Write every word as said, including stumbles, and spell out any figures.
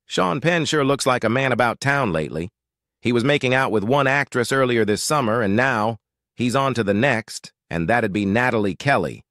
Sean Penn sure looks like a man about town lately. He was making out with one actress earlier this summer, and now he's on to the next, and that'd be Nathalie Kelley.